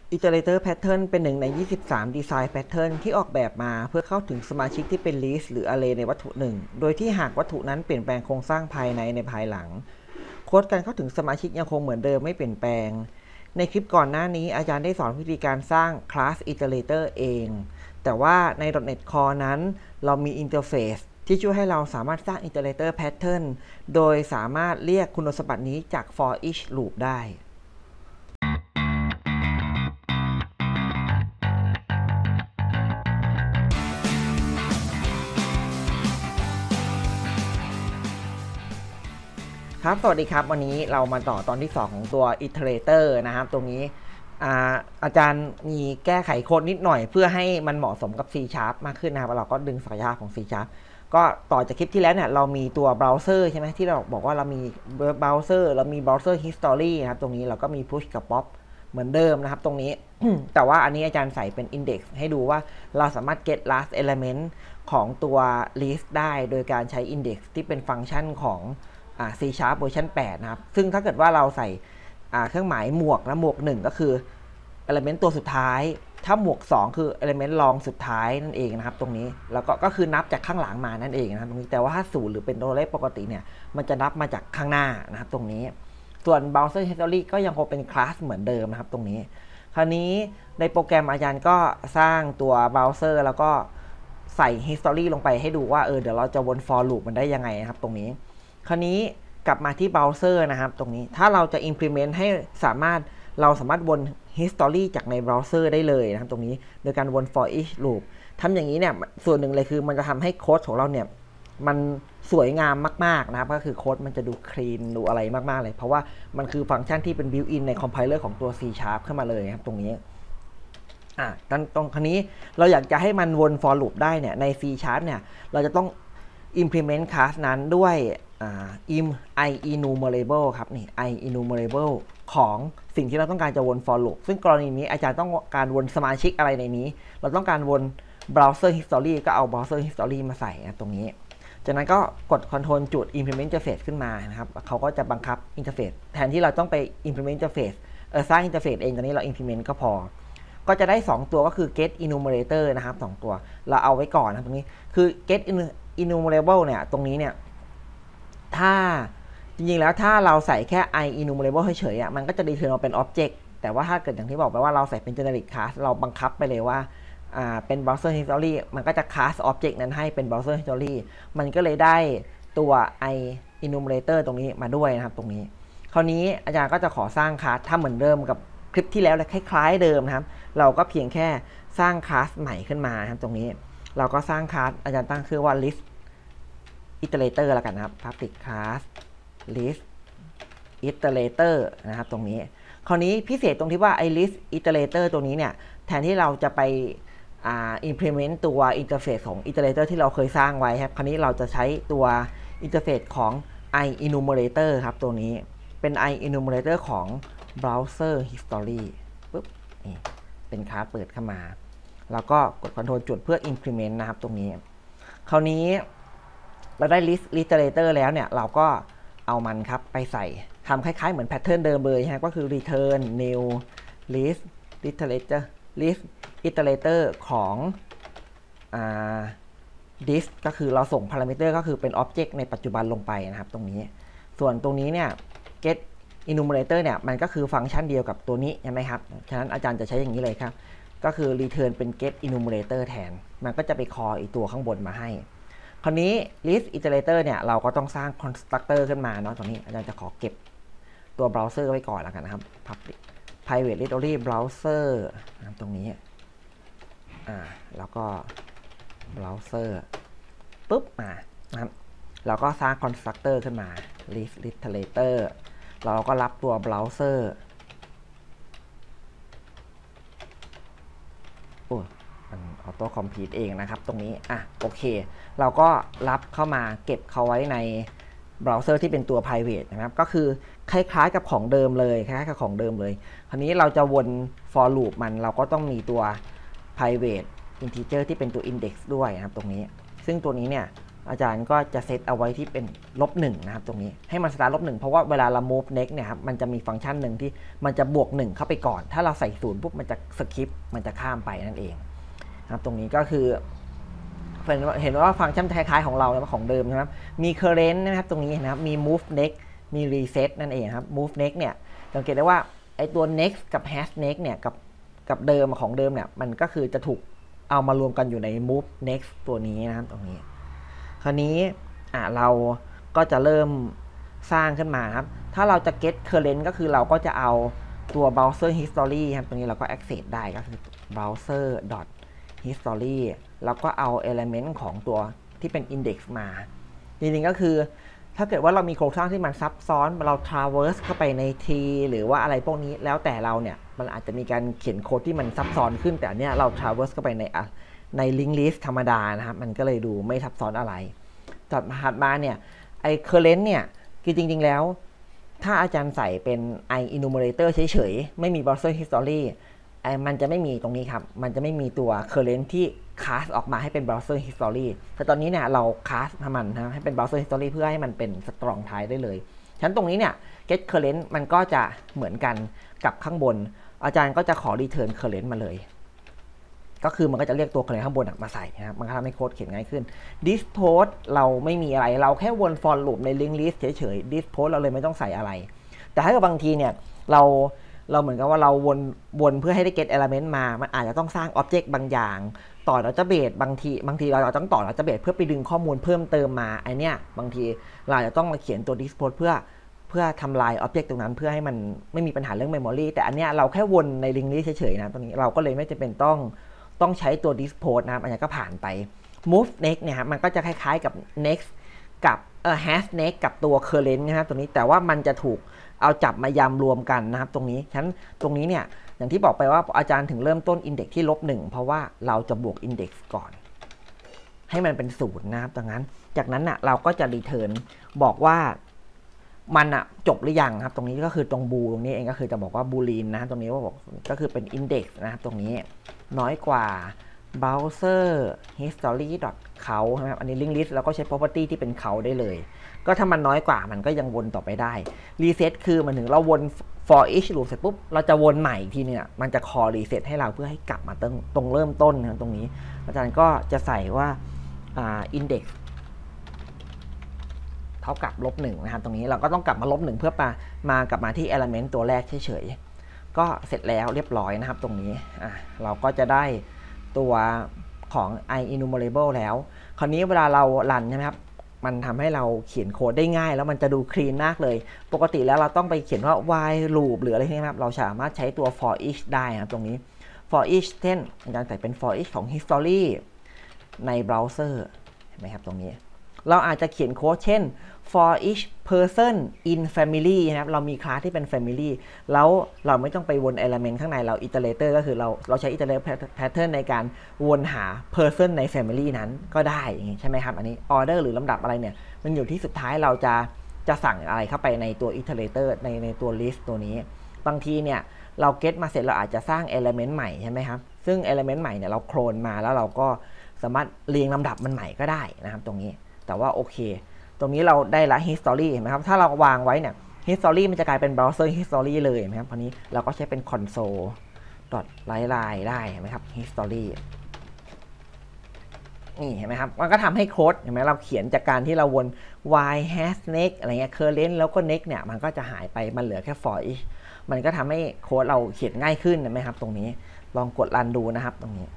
Iterator Pattern เป็นหนึ่งใน 23 Design Pattern ที่ออกแบบมาเพื่อเข้าถึงสมาชิกที่เป็น List หรือ Array ในวัตถุหนึ่ง โดยที่หากวัตถุนั้นเปลี่ยนแปลงโครงสร้างภายในภายหลัง โค้ดการเข้าถึงสมาชิกยังคงเหมือนเดิมไม่เปลี่ยนแปลง ในคลิปก่อนหน้านี้อาจารย์ได้สอนวิธีการสร้าง Class Iterator เอง แต่ว่าใน .NET Core นั้นเรามี Interface ที่ช่วยให้เราสามารถสร้าง Iterator Pattern โดยสามารถเรียกคุณสมบัตินี้จาก for each loop ได้ครับสวัสดีครับวันนี้เรามาต่อตอนที่ 2 ของตัว Iterator นะครับตรงนี้อาจารย์มีแก้ไขโค้ดนิดหน่อยเพื่อให้มันเหมาะสมกับ C# มากขึ้นนะครับเราก็ดึงศักยภาพของ C# ก็ต่อจากคลิปที่แล้วเนี่ยเรามีตัวเบราว์เซอร์ใช่ไหมที่เราบอกว่าเรามีเบราว์เซอร์เรามีเบราว์เซอร์ history นะครับตรงนี้เราก็มี push กับ pop เหมือนเดิมนะครับตรงนี้ แต่ว่าอันนี้อาจารย์ใส่เป็น index ให้ดูว่าเราสามารถ get last element ของตัว list ได้โดยการใช้ index ที่เป็นฟังก์ชันของC# เวอร์ชัน8นะครับซึ่งถ้าเกิดว่าเราใส่เครื่องหมายหมวกนะหมวก1ก็คือ element ตัวสุดท้ายถ้าหมวก2คือ element รองสุดท้ายนั่นเองนะครับตรงนี้แล้วก็คือนับจากข้างหลังมานั่นเองนะครับตรงนี้แต่ว่าถ้า0หรือเป็นตัวเลขปกติเนี่ยมันจะนับมาจากข้างหน้านะครับตรงนี้ส่วน browser history ก็ยังคงเป็นคลาสเหมือนเดิมนะครับตรงนี้คราวนี้ในโปรแกรมอาจารย์ก็สร้างตัว browser แล้วก็ใส่ history ลงไปให้ดูว่าเดี๋ยวเราจะวน for loop มันได้ยังไงนะครับตรงนี้คราวนี้กลับมาที่เบราว์เซอร์นะครับตรงนี้ถ้าเราจะ implement ให้เราสามารถวน history จากในเบราว์เซอร์ได้เลยนะครับตรงนี้โดยการวน for each loop ทำอย่างนี้เนี่ยส่วนหนึ่งเลยคือมันจะทำให้โค้ดของเราเนี่ยมันสวยงามมากๆนะครับก็คือโค้ดมันจะดูคลีนดูอะไรมากๆเลยเพราะว่ามันคือฟังก์ชันที่เป็น built in ในคอมไพเลอร์ของตัว C# ขึ้นมาเลยครับตรงนี้ตรงนี้เราอยากจะให้มันวน for loop ได้เนี่ยใน C# เนี่ยเราจะต้อง implement class นั้นด้วยenumerable ครับนี่ enumerable ของสิ่งที่เราต้องการจะวน for loop ซึ่งกรณีนี้อาจารย์ต้องการวนสมาชิกอะไรในนี้เราต้องการวน browser history ก็เอา browser history มาใส่นะตรงนี้จากนั้นก็กด Ctrl จุด implement interface ขึ้นมานะครับเขาก็จะบังคับ interface แทนที่เราต้องไป implement interface สร้าง interface เองตอนนี้เรา implement ก็พอก็จะได้2ตัวก็คือ get enumerator นะครับ2ตัวเราเอาไว้ก่อนนะตรงนี้คือ get enumerable เนี่ยตรงนี้เนี่ยถ้าจริงๆแล้วถ้าเราใส่แค่ enumerable เฉยๆมันก็จะ return มาเป็น object แต่ว่าถ้าเกิดอย่างที่บอกไปว่าเราใส่เป็น generic class เราบังคับไปเลยว่าเป็น browser history มันก็จะ class object นั้นให้เป็น browser history มันก็เลยได้ตัว enumerator ตรงนี้มาด้วยนะครับตรงนี้คราวนี้อาจารย์ก็จะขอสร้าง class ถ้าเหมือนเดิมกับคลิปที่แล้วเลยคล้ายๆเดิมนะครับเราก็เพียงแค่สร้างคลาสใหม่ขึ้นมาครับตรงนี้เราก็สร้างคลาสอาจารย์ตั้งชื่อว่า list iterator แล้วกันนะครับ public class list iterator นะครับตรงนี้คราวนี้พิเศษตรงที่ว่าไอ้ list iterator ตรงนี้เนี่ยแทนที่เราจะไปimplement ตัว interface ของ iterator ที่เราเคยสร้างไว้ครับคราวนี้เราจะใช้ตัว interface ของ enumerator ครับตัวนี้เป็น enumerator ของ browser history ปุ๊บนี่เป็นคลาสเปิดเข้ามาแล้วก็กด Ctrl จุดเพื่อ implement นะครับตรงนี้คราวนี้เราได้ list iterator แล้วเนี่ยเราก็เอามันครับไปใส่ทำคล้ายๆเหมือนแพทเทิร์นเดิมเลยฮะก็คือ return new list iterator ของthis ก็คือเราส่ง parameter ก็คือเป็น object ในปัจจุบันลงไปนะครับตรงนี้ส่วนตรงนี้เนี่ย get enumerator เนี่ยมันก็คือฟังก์ชันเดียวกับตัวนี้ใช่ไหมครับฉะนั้นอาจารย์จะใช้อย่างนี้เลยครับก็คือ return เป็น get enumerator แทนมันก็จะไป call อีกตัวข้างบนมาให้คราวนี้ list iterator เนี่ยเราก็ต้องสร้าง constructor ขึ้นมาเนาะตรงนี้อาจารย์จะขอเก็บตัว browser ไว้ก่อนแล้วกันนะครับ public private library browser ตรงนี้แล้วก็ browser ปุ๊บนะครับเราก็สร้าง constructor ขึ้นมา list iterator เราก็รับตัว browser มันออโต้คอมพลีทเองนะครับตรงนี้โอเคเราก็รับเข้ามาเก็บเขาไว้ในเบราว์เซอร์ที่เป็นตัว private นะครับก็คือคล้ายๆกับของเดิมเลยคล้ายๆกับของเดิมเลยคราวนี้เราจะวน for loop มันเราก็ต้องมีตัว private integer ที่เป็นตัว index ด้วยนะครับตรงนี้ซึ่งตัวนี้เนี่ยอาจารย์ก็จะเซตเอาไว้ที่เป็น-1นะครับตรงนี้ให้มันสตาร์ท-1เพราะว่าเวลาเรา move next เนี่ยครับมันจะมีฟังก์ชันหนึ่งที่มันจะบวก1เข้าไปก่อนถ้าเราใส่0ปุ๊บมันจะสคิปมันจะข้ามไปนั่นเองครับตรงนี้ก็คือเห็นว่าฟังก์ชันคล้ายๆของเราของเดิมนะครับมี current นะครับตรงนี้นะครับมี move next มี reset นั่นเองครับ move next เนี่ยสังเกตได้ว่าไอตัว next กับ hash next เนี่ยกับเดิมของเดิมเนี่ยมันก็คือจะถูกเอามารวมกันอยู่ใน move next ตัวนี้นะครับตรงนี้คราวนี้เราก็จะเริ่มสร้างขึ้นมาครับถ้าเราจะ get current ก็คือเราก็จะเอาตัว browser history ครับตรงนี้เราก็ access ได้ก็คือ browser history แล้วก็เอา element ของตัวที่เป็น index มาจริงๆก็คือถ้าเกิดว่าเรามีโครงสร้างที่มันซับซ้อนเรา traverse เข้าไปใน tree หรือว่าอะไรพวกนี้แล้วแต่เราเนี่ยมันอาจจะมีการเขียนโค้ดที่มันซับซ้อนขึ้นแต่อันเนี้ยเรา traverse เข้าไปใน link list ธรรมดานะครับมันก็เลยดูไม่ซับซ้อนอะไรถัดมาเนี่ยไอ้ current เนี่ยคือจริงๆแล้วถ้าอาจารย์ใส่เป็น i enumerator เฉยๆไม่มี browser historyมันจะไม่มีตรงนี้ครับมันจะไม่มีตัว current ที่ cast ออกมาให้เป็น browser history แต่ตอนนี้เนี่ยเรา cast มันนะให้เป็น browser history เพื่อให้มันเป็น strong type ได้เลยฉะนั้นตรงนี้เนี่ย get current มันก็จะเหมือนกันกับข้างบนอาจารย์ก็จะขอ return current มาเลยก็คือมันก็จะเรียกตัว current ข้างบนมาใส่นะครับมันก็ทำให้โค้ดเขียนง่ายขึ้น dispose เราไม่มีอะไรเราแค่วน for loop ใน link list เฉยๆ dispose เราเลยไม่ต้องใส่อะไรแต่ถ้าเกิดบางทีเนี่ยเราเหมือนกับว่าเราวนเพื่อให้ได้ get element มามันอาจจะต้องสร้าง object บางอย่างต่อ database บางทีเราต้องต่อ database เพื่อไปดึงข้อมูลเพิ่มเติมมาไอเนี้ยบางทีเราจะต้องมาเขียนตัว dispose เพื่อทำลาย object ตรงนั้นเพื่อให้มันไม่มีปัญหาเรื่อง memory แต่อันเนี้ยเราแค่วนใน link list เฉยๆนะตรงนี้เราก็เลยไม่จำเป็นต้องใช้ตัว dispose นะครับอันนี้ก็ผ่านไป move next เนี่ยครับมันก็จะคล้ายๆกับ next กับhash next กับตัว current นะครับตรงนี้แต่ว่ามันจะถูกเอาจับมายำรวมกันนะครับตรงนี้ฉะนั้นตรงนี้เนี่ยอย่างที่บอกไปว่าอาจารย์ถึงเริ่มต้น index ที่-1เพราะว่าเราจะบวก index ก่อนให้มันเป็น0นะครับดังนั้นจากนั้นเราก็จะ return บอกว่ามันจบหรือยังครับตรงนี้ก็คือตรงบูตรงนี้เองก็คือจะบอกว่า boolean นะตรงนี้ว่าบอกก็คือเป็น index นะครับตรงนี้น้อยกว่า browser history count นะครับอันนี้ link list เราก็ใช้ property ที่เป็น count ได้เลยก็ถ้ามันน้อยกว่ามันก็ยังวนต่อไปได้ reset คือมันถึงเราวน for each loop เสร็จปุ๊บเราจะวนใหม่อีกทีเนี่ยมันจะ call reset ให้เราเพื่อให้กลับมาตรงเริ่มต้นนะตรงนี้อาจารย์ก็จะใส่ว่าindex เท่ากับ-1นะครับตรงนี้เราก็ต้องกลับมา-1เพื่อกลับมาที่ element ตัวแรกเฉยๆก็เสร็จแล้วเรียบร้อยนะครับตรงนี้เราก็จะได้ตัวของ i enumerable แล้วคราวนี้เวลาเรารันใช่ไหมครับมันทำให้เราเขียนโค้ดได้ง่ายแล้วมันจะดูคลีนมากเลยปกติแล้วเราต้องไปเขียนว่า while loop หรืออะไรนี้ครับเราสามารถใช้ตัว for each ได้ครับตรงนี้ for each เช่นอาจารย์ใส่เป็น for each ของ history ในเบราว์เซอร์เห็นไหมครับตรงนี้เราอาจจะเขียนโค้ดเช่น for each person in family นะครับเรามีคลาสที่เป็น family แล้วเราไม่ต้องไปวน element ข้างในเรา iterator ก็คือเราใช้ iterator pattern ในการวนหา person ใน family นั้นก็ได้อย่างนี้ใช่ไหมครับอันนี้ order หรือลำดับอะไรเนี่ยมันอยู่ที่สุดท้ายเราจะสั่งอะไรเข้าไปในตัว iterator ในตัว list ตัวนี้บางทีเนี่ยเรา get มาเสร็จเราอาจจะสร้าง element ใหม่ใช่ไหมครับซึ่ง element ใหม่เนี่ยเราโคลนมาแล้วเราก็สามารถเรียงลำดับมันใหม่ก็ได้นะครับตรงนี้แต่ว่าโอเคตรงนี้เราได้ละ history เห็นไหมครับถ้าเราวางไว้เนี่ย history มันจะกลายเป็น browser history เลยเห็นไหมครับคราวนี้เราก็ใช้เป็น console line ได้เห็นไหมครับ history นี่เห็นไหมครับมันก็ทำให้โค้ดเห็นไหมเราเขียนจากการที่เราวน while hash next อะไรเงี้ย current แล้วก็ next เนี่ยมันก็จะหายไปมันเหลือแค่ for each มันก็ทำให้โค้ดเราเขียนง่ายขึ้นเห็นไหมครับตรงนี้ลองกดรันดูนะครับตรงนี้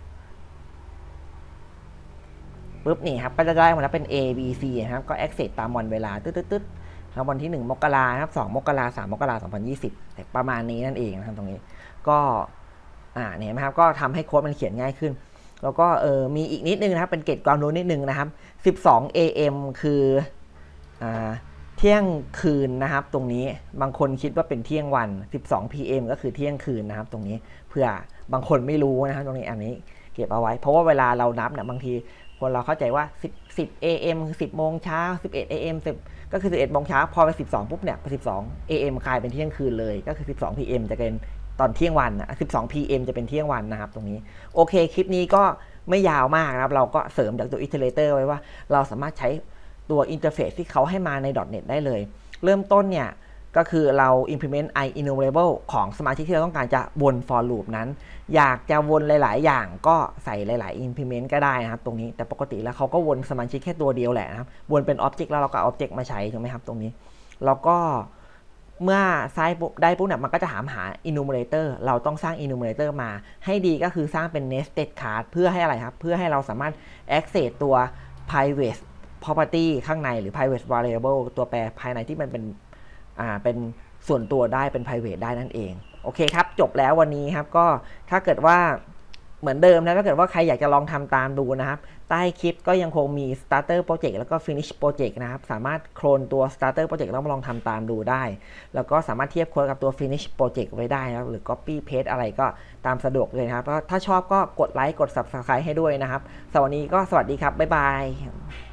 ปุ๊บนี่ครับก็จะได้มาแล้วเป็น A B C ครับก็ access ตามวันเวลาตึ๊ดๆวันที่1มกราครับ2มกรา3มกรา2020ประมาณนี้นั่นเองนะครับตรงนี้ก็เนี่ยนะครับก็ทำให้โค้ดมันเขียนง่ายขึ้นแล้วก็มีอีกนิดนึงนะครับเป็นเกร็ดความรู้นิดนึงนะครับ12 AM คือเที่ยงคืนนะครับตรงนี้บางคนคิดว่าเป็นเที่ยงวัน12 PM ก็คือเที่ยงคืนนะครับตรงนี้เพื่อบางคนไม่รู้นะครับตรงนี้อันนี้เก็บเอาไว้เพราะว่าเวลาเรานับเนี่ยบางทีคนเราเข้าใจว่า10 AM คือ10 โมงเช้า11 AM ก็คือ11 โมงเช้าพอไป12ปุ๊บเนี่ย12 AM กลายเป็นเที่ยงคืนเลยก็คือ12 PM จะเป็นตอนเที่ยงวัน12 PM จะเป็นเที่ยงวันนะครับตรงนี้โอเคคลิปนี้ก็ไม่ยาวมากนะครับเราก็เสริมจากตัว iterator ไว้ว่าเราสามารถใช้ตัวอินเทอร์เฟซที่เขาให้มาใน .NET ได้เลยเริ่มต้นเนี่ยก็คือเรา implement IEnumerable ของสมาชิกที่เราต้องการจะวน for loop นั้นอยากจะวนหลายๆอย่างก็ใส่หลายๆ implement ก็ได้นะครับตรงนี้แต่ปกติแล้วเขาก็วนสมาชิกแค่ตัวเดียวแหละนะครับวนเป็น object แล้วเราก็ object มาใช้ถูกไหมครับตรงนี้แล้วก็เมื่อได้ปุ๊บเนี่ยมันก็จะถามหา enumerator เราต้องสร้าง enumerator มาให้ดีก็คือสร้างเป็น nested card เพื่อให้อะไรครับเพื่อให้เราสามารถ access ตัว private property ข้างในหรือ private variable ตัวแปรภายในที่มันเป็นส่วนตัวได้เป็น private ได้นั่นเองโอเคครับจบแล้ววันนี้ครับก็ถ้าเกิดว่าเหมือนเดิมนะถ้าเกิดว่าใครอยากจะลองทำตามดูนะครับใต้คลิปก็ยังคงมี starter project แล้วก็ finish project นะครับสามารถโคลนตัว starter project แล้วมาลองทำตามดูได้แล้วก็สามารถเทียบโค้ดกับตัว finish project ไว้ได้นะครับหรือ copy paste อะไรก็ตามสะดวกเลยนะครับถ้าชอบก็กดไลค์กด subscribe ให้ด้วยนะครับสำหรับวันนี้ก็สวัสดีครับบ๊ายบาย